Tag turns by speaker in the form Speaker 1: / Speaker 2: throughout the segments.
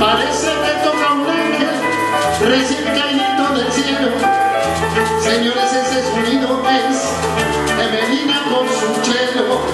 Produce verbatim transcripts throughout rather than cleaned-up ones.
Speaker 1: Parece que toca un ángel recién caído del cielo. Señores, ese sonido es Emelina con su chelo.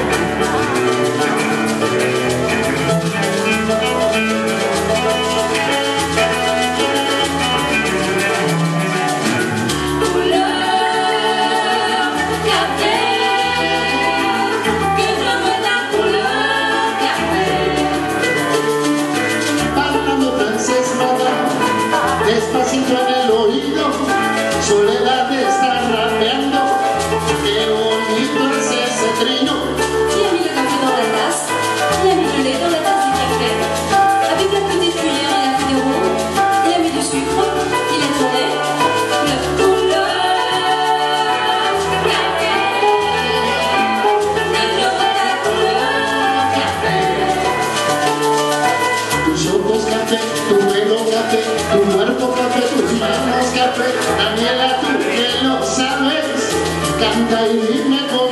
Speaker 1: Despacito en el oído, Soledad está rapeando. Qué bonito es ese trino.
Speaker 2: Qui a mis le café dans la tasse? Qui a mis le lait dans la tasse du café? Avec la petite cuillère et la feuille de ronde, il a mis du sucre, il a tourné. Le couleur café. Ignore la couleur café.
Speaker 1: Tus ojos café, tu pelo café, tu cuerpo café, tus manos café. Daniela, tú que lo sabes, canta y dime cómo.